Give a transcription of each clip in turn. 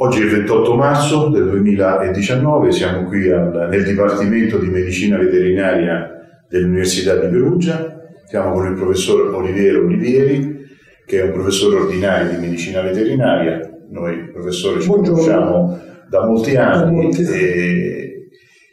Oggi è il 28 marzo del 2019, siamo qui nel Dipartimento di Medicina Veterinaria dell'Università di Perugia. Siamo con il professor Oliviero Olivieri, che è un professore ordinario di medicina veterinaria. Noi, professore, ci conosciamo da molti anni e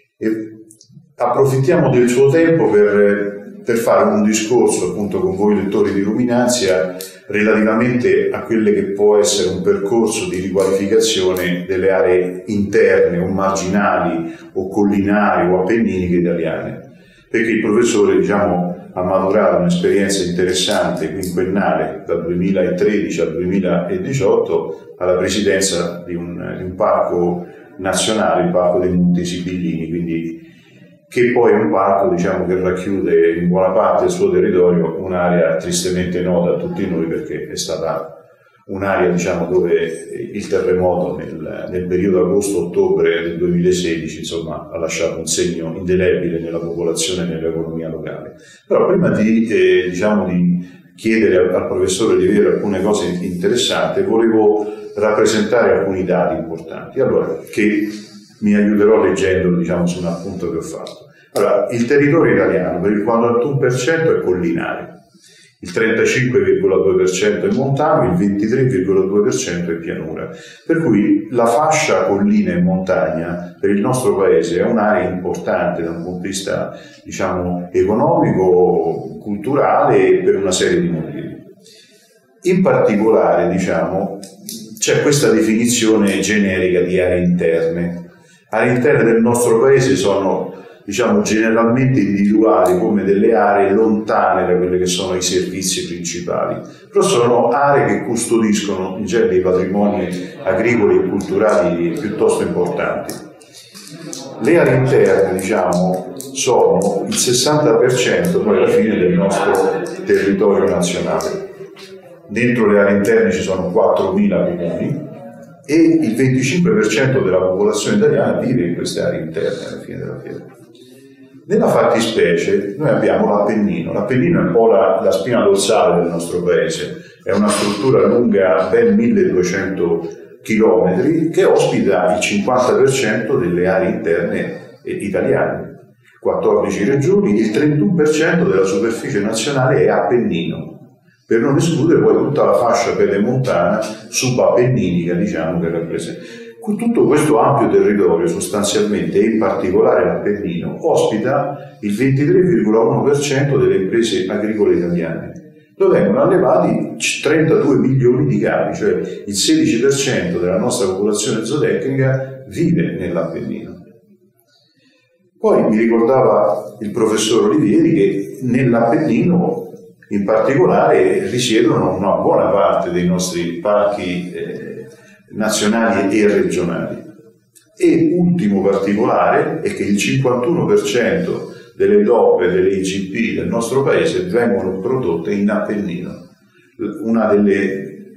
approfittiamo del suo tempo per fare un discorso appunto con voi lettori di Luminanzia relativamente a quelle che può essere un percorso di riqualificazione delle aree interne o marginali o collinari o appenniniche italiane, perché il professore ha maturato un'esperienza interessante quinquennale dal 2013 al 2018 alla presidenza di un parco nazionale, il Parco dei Monti Sibillini, quindi che poi è un parco che racchiude in buona parte del suo territorio un'area tristemente nota a tutti noi, perché è stata un'area dove il terremoto nel periodo agosto-ottobre del 2016 ha lasciato un segno indelebile nella popolazione e nell'economia locale. Però prima di chiedere al professore Oliviero alcune cose interessanti, volevo rappresentare alcuni dati importanti, che mi aiuterò leggendo su un appunto che ho fatto. Allora, il territorio italiano per il 41% è collinare, il 35,2% è montano, il 23,2% è pianura. Per cui la fascia collina e montagna per il nostro paese è un'area importante da un punto di vista economico, culturale e per una serie di motivi. In particolare c'è questa definizione generica di aree interne. Aree interne del nostro paese sono generalmente individuate come delle aree lontane da quelli che sono i servizi principali, però sono aree che custodiscono in genere dei patrimoni agricoli e culturali piuttosto importanti. Le aree interne sono il 60% poi alla fine del nostro territorio nazionale. Dentro le aree interne ci sono 4.000 comuni e il 25% della popolazione italiana vive in queste aree interne alla fine della fiera. Nella fattispecie noi abbiamo l'Appennino. L'Appennino è un po' la spina dorsale del nostro paese, è una struttura lunga ben 1200 km che ospita il 50% delle aree interne italiane, 14 regioni, il 31% della superficie nazionale è Appennino, per non escludere poi tutta la fascia pedemontana subappenninica che rappresenta. Tutto questo ampio territorio sostanzialmente, e in particolare l'Appennino, ospita il 23,1% delle imprese agricole italiane, dove vengono allevati 32 milioni di capi, cioè il 16% della nostra popolazione zootecnica vive nell'Appennino. Poi mi ricordava il professor Olivieri che nell'Appennino in particolare risiedono una buona parte dei nostri parchi nazionali e regionali. E ultimo particolare è che il 51% delle DOP e delle IGP del nostro paese vengono prodotte in Appennino, una delle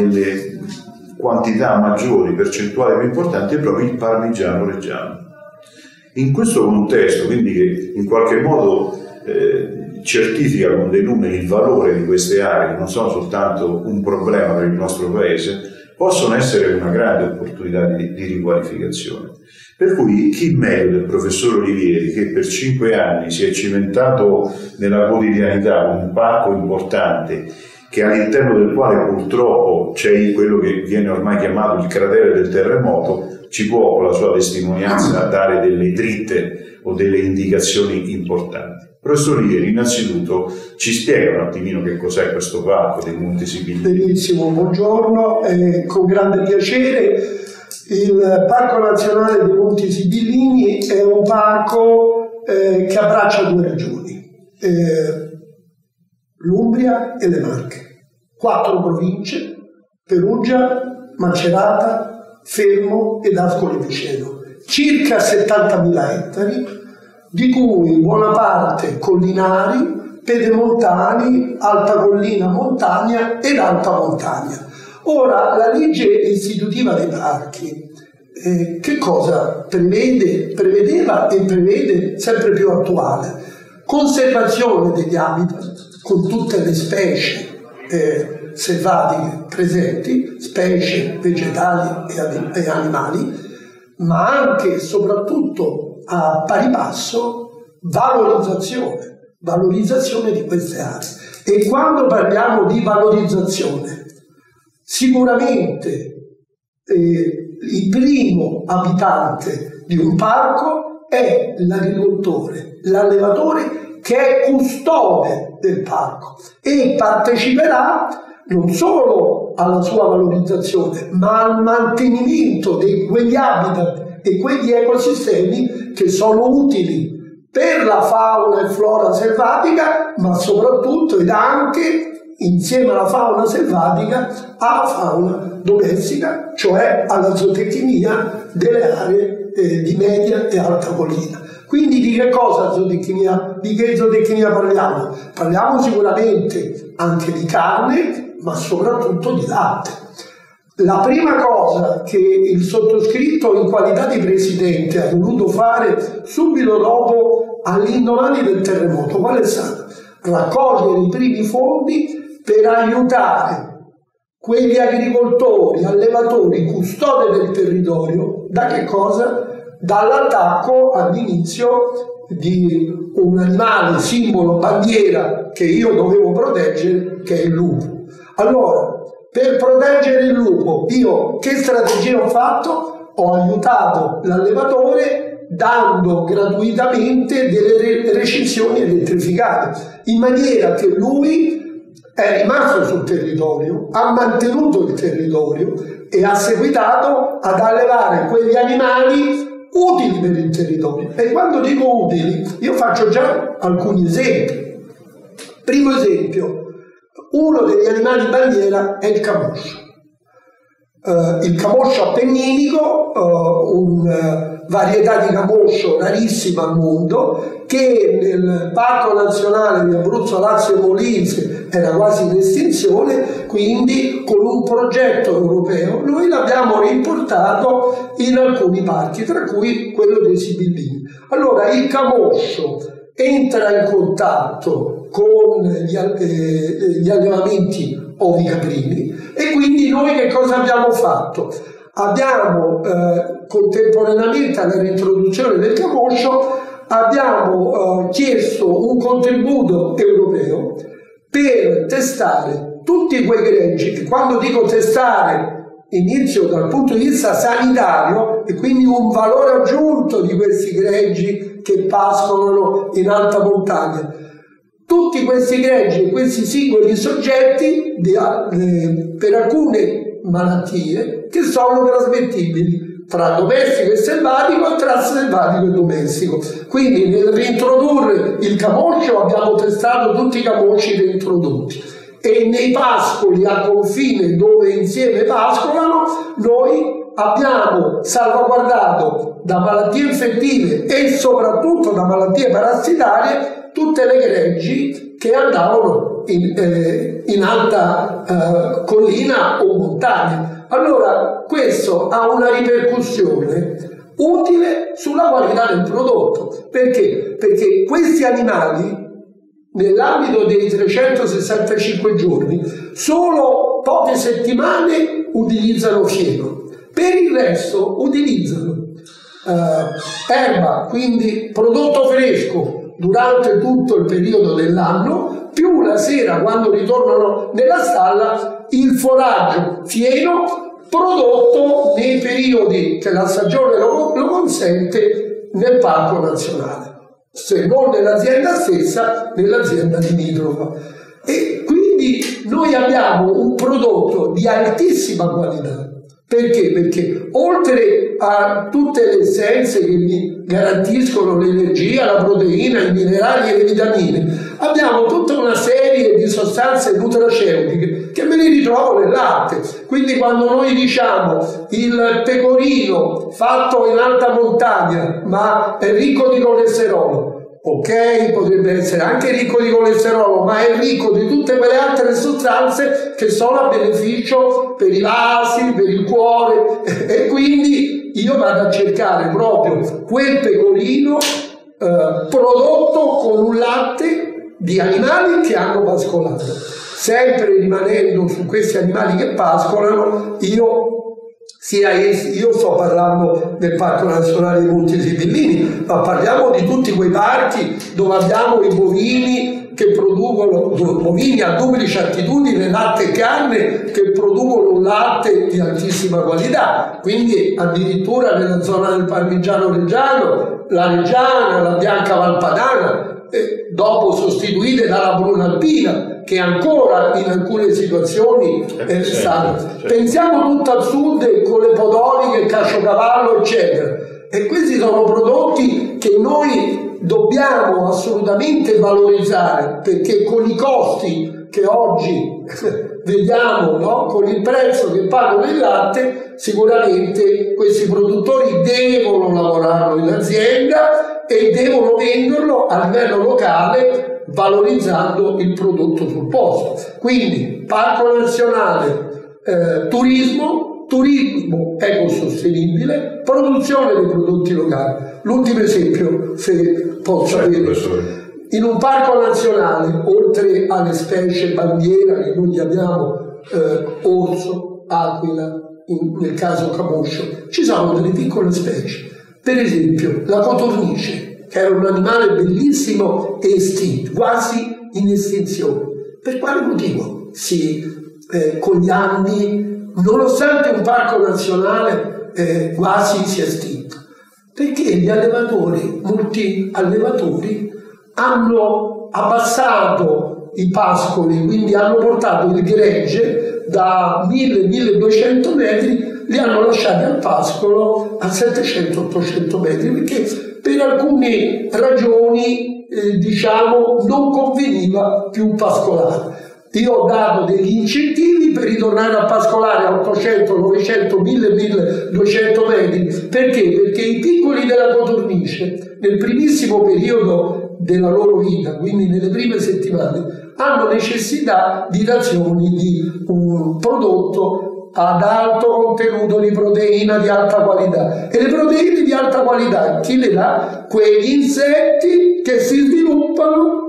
quantità maggiori, percentuali più importanti è proprio il parmigiano reggiano. In questo contesto, quindi che in qualche modo certifica con dei numeri il valore di queste aree, che non sono soltanto un problema per il nostro paese, possono essere una grande opportunità di riqualificazione. Per cui chi meglio del professor Olivieri, che per 5 anni si è cimentato nella quotidianità con un parco importante, che all'interno del quale purtroppo c'è quello che viene ormai chiamato il cratere del terremoto, ci può con la sua testimonianza dare delle dritte o delle indicazioni importanti. Professor Olivieri, innanzitutto ci spiega un attimino che cos'è questo parco dei Monti Sibillini. Benissimo, buongiorno, con grande piacere. Il Parco Nazionale dei Monti Sibillini è un parco che abbraccia 2 regioni, l'Umbria e le Marche, 4 province, Perugia, Macerata, Fermo ed Ascoli Piceno, circa 70.000 ettari, di cui buona parte collinari, pedemontani, alta collina montagna ed alta montagna. Ora, la legge istitutiva dei parchi che cosa prevedeva e prevede sempre più attuale? Conservazione degli habitat con tutte le specie selvatiche presenti, specie vegetali e animali, ma anche e soprattutto a pari passo valorizzazione di queste aree. E quando parliamo di valorizzazione, sicuramente il primo abitante di un parco è l'agricoltore, l'allevatore, che è custode del parco e parteciperà non solo alla sua valorizzazione, ma al mantenimento di quegli habitat e quegli ecosistemi che sono utili per la fauna e flora selvatica, ma soprattutto ed anche insieme alla fauna selvatica alla fauna domestica, cioè alla zootecnia delle aree di media e alta collina. Quindi di che cosa zootecnia? Di che zootecnia parliamo? Parliamo sicuramente anche di carne, ma soprattutto di latte. La prima cosa che il sottoscritto in qualità di presidente ha voluto fare subito dopo, all'indomani del terremoto, qual è stato? Raccogliere i primi fondi per aiutare quegli agricoltori, allevatori, custode del territorio, da che cosa? Dall'attacco all'inizio di un animale, simbolo, bandiera che io dovevo proteggere, che è il lupo. Allora, per proteggere il lupo, io che strategia ho fatto? Ho aiutato l'allevatore dando gratuitamente delle recinzioni elettrificate, in maniera che lui è rimasto sul territorio, ha mantenuto il territorio e ha seguitato ad allevare quegli animali utili per il territorio. E quando dico utili, io faccio già alcuni esempi. Primo esempio, uno degli animali bandiera è il camoscio. Il camoscio appenninico, una varietà di camoscio rarissima al mondo, che nel Parco Nazionale di Abruzzo, Lazio e Molise era quasi in estinzione, quindi con un progetto europeo noi l'abbiamo riportato in alcuni parchi, tra cui quello dei Sibillini. Allora il camoscio entra in contatto con gli allevamenti ovicaprini e quindi noi che cosa abbiamo fatto? Abbiamo contemporaneamente alla reintroduzione del camoscio abbiamo chiesto un contributo europeo per testare tutti quei greggi, e quando dico testare inizio dal punto di vista sanitario e quindi un valore aggiunto di questi greggi che pascolano in alta montagna. Tutti questi greggi e questi singoli soggetti per alcune malattie che sono trasmettibili tra domestico e selvatico e tra selvatico e domestico. Quindi nel reintrodurre il camoscio abbiamo testato tutti i camosci reintrodotti e nei pascoli a confine dove insieme pascolano noi abbiamo salvaguardato da malattie infettive e soprattutto da malattie parassitarie tutte le greggi che andavano in alta collina o montagna. Allora questo ha una ripercussione utile sulla qualità del prodotto. Perché? Perché questi animali nell'ambito dei 365 giorni solo poche settimane utilizzano fieno, per il resto utilizzano erba, quindi prodotto fresco durante tutto il periodo dell'anno, più la sera quando ritornano nella stalla il foraggio fieno prodotto nei periodi che la stagione lo consente nel Parco Nazionale, se non nell'azienda stessa, nell'azienda limitrofa. E quindi noi abbiamo un prodotto di altissima qualità. Perché? Perché oltre a tutte le essenze che mi garantiscono l'energia, la proteina, i minerali e le vitamine, abbiamo tutta una serie di sostanze nutraceutiche che me ne ritrovo nel latte. Quindi quando noi diciamo il pecorino fatto in alta montagna ma è ricco di colesterolo, ok, potrebbe essere anche ricco di colesterolo, ma è ricco di tutte quelle altre sostanze che sono a beneficio per i vasi, per il cuore, e quindi io vado a cercare proprio quel pecorino prodotto con un latte di animali che hanno pascolato. sempre rimanendo su questi animali che pascolano, io sto parlando del Parco Nazionale dei Monti Sibillini, ma parliamo di tutti quei parchi dove abbiamo i bovini che producono, bovini a duplice attitudine, latte e carne, che producono un latte di altissima qualità. Quindi addirittura nella zona del Parmigiano Reggiano, la Reggiana, la Bianca Valpadana, dopo sostituite dalla Bruna Alpina, che ancora in alcune situazioni stanno. Pensiamo tutto al sud con le podoliche, Caciocavallo, eccetera. E questi sono prodotti che noi dobbiamo assolutamente valorizzare, perché con i costi che oggi vediamo, no? Con il prezzo che pagano il latte, sicuramente questi produttori devono lavorarlo in azienda e devono venderlo a livello locale, valorizzando il prodotto sul posto. Quindi Parco Nazionale, turismo ecosostenibile, produzione dei prodotti locali. L'ultimo esempio, se posso avere, in un parco nazionale, oltre alle specie bandiera che noi abbiamo, orso, aquila, nel caso camoscio, ci sono delle piccole specie. Per esempio la cotornice, che era un animale bellissimo e estinto, quasi in estinzione. Per quale motivo? Con gli anni, nonostante un parco nazionale quasi sia estinto, perché gli allevatori, molti allevatori, hanno abbassato i pascoli, quindi hanno portato il gregge da 1000-1200 metri, li hanno lasciati al pascolo a 700-800 metri, perché per alcune ragioni non conveniva più pascolare. Io ho dato degli incentivi per ritornare a pascolare a 800, 900, 1000, 1200 metri. Perché? Perché i piccoli della cotornice, nel primissimo periodo della loro vita, quindi nelle prime settimane, hanno necessità di razioni di un prodotto ad alto contenuto di proteina di alta qualità. E le proteine di alta qualità chi le dà? Quegli insetti che si sviluppano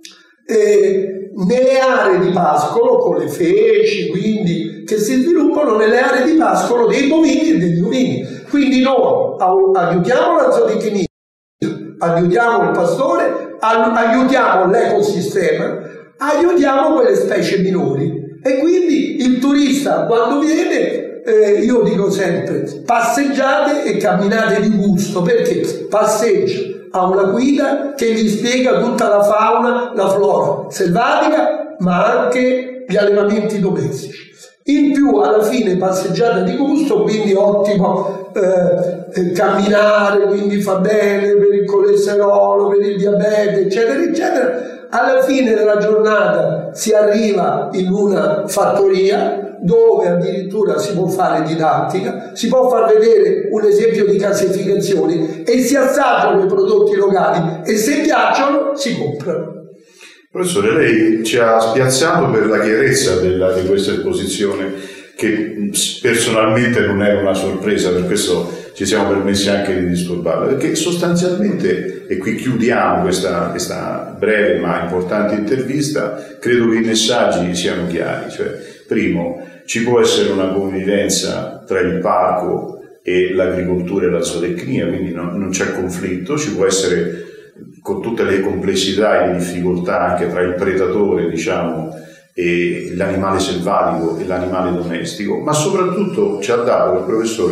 nelle aree di pascolo, con le feci, quindi, che si sviluppano nelle aree di pascolo dei bovini e degli ovini. Quindi noi aiutiamo la zootecnia, aiutiamo il pastore, aiutiamo l'ecosistema, aiutiamo quelle specie minori. E quindi il turista, quando viene, io dico sempre, passeggiate e camminate di gusto, perché passeggia, ha una guida che gli spiega tutta la fauna, la flora selvatica, ma anche gli allevamenti domestici. In più, alla fine, passeggiata di gusto, quindi ottimo camminare, quindi fa bene per il colesterolo, per il diabete, eccetera, eccetera. Alla fine della giornata si arriva in una fattoria dove addirittura si può fare didattica, si può far vedere un esempio di classificazione e si assaggiano i prodotti locali e se piacciono si comprano. Professore, lei ci ha spiazzato per la chiarezza di questa esposizione, che personalmente non era una sorpresa, per questo ci siamo permessi anche di disturbarla, perché sostanzialmente, e qui chiudiamo questa breve ma importante intervista, credo che i messaggi siano chiari. Cioè, primo, ci può essere una convivenza tra il parco e l'agricoltura e la zootecnia, quindi non c'è conflitto, ci può essere, con tutte le complessità e le difficoltà anche tra il predatore, diciamo, e l'animale selvatico e l'animale domestico, ma soprattutto ci ha dato il professore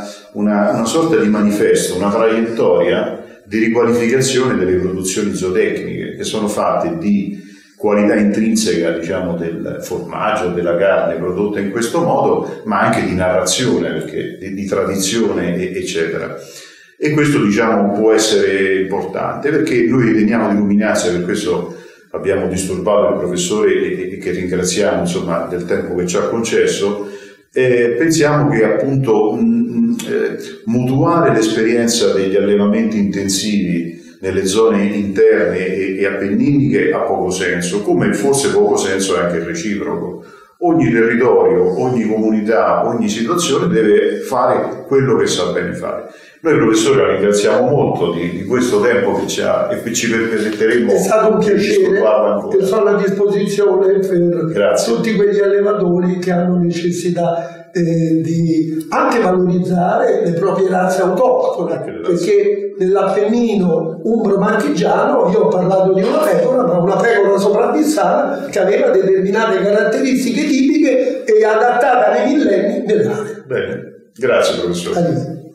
una sorta di manifesto, una traiettoria di riqualificazione delle produzioni zootecniche, che sono fatte di qualità intrinseca, diciamo, del formaggio, della carne prodotta in questo modo, ma anche di narrazione, perché di tradizione, eccetera. E questo, diciamo, può essere importante, perché noi riteniamo di Luminazia, per questo abbiamo disturbato il professore e che ringraziamo, insomma, del tempo che ci ha concesso. Pensiamo che appunto mutuare l'esperienza degli allevamenti intensivi nelle zone interne e appenniniche ha poco senso, come forse poco senso è anche il reciproco. Ogni territorio, ogni comunità, ogni situazione deve fare quello che sa bene fare. Noi professore la ringraziamo molto di questo tempo che ci ha e ci permetteremo. È stato un piacere, io sono a disposizione per tutti quegli allevatori che hanno necessità di anche valorizzare le proprie razze autoctone, perché nell'Appennino umbro-marchigiano io ho parlato di una pecora, ma una pecora sopravvissata che aveva determinate caratteristiche tipiche e adattata nei millenni nell'area. Bene, grazie professore.